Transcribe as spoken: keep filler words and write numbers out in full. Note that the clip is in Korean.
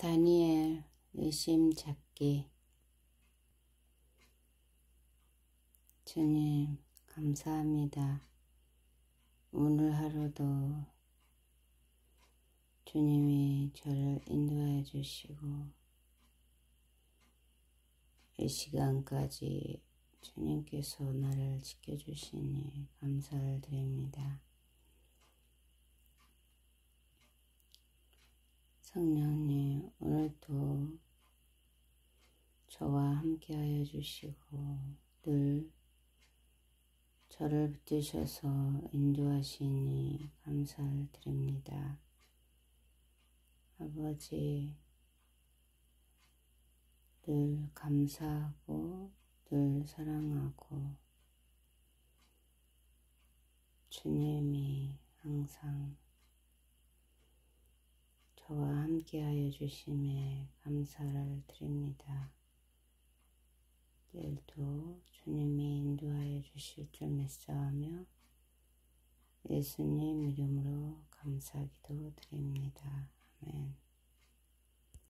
다니엘 의심 찾기. 주님 감사합니다. 오늘 하루도 주님이 저를 인도하여 주시고 이 시간까지 주님께서 나를 지켜주시니 감사를 드립니다. 성령님, 오늘도 저와 함께하여 주시고 늘 저를 붙드셔서 인도하시니 감사를 드립니다. 아버지, 늘 감사하고 늘 사랑하고 주님이 항상 저와 함께하여 주심에 감사를 드립니다. 내일도 주님이 인도하여 주실 줄 믿사오며 예수님 이름으로 감사기도 드립니다. 아멘.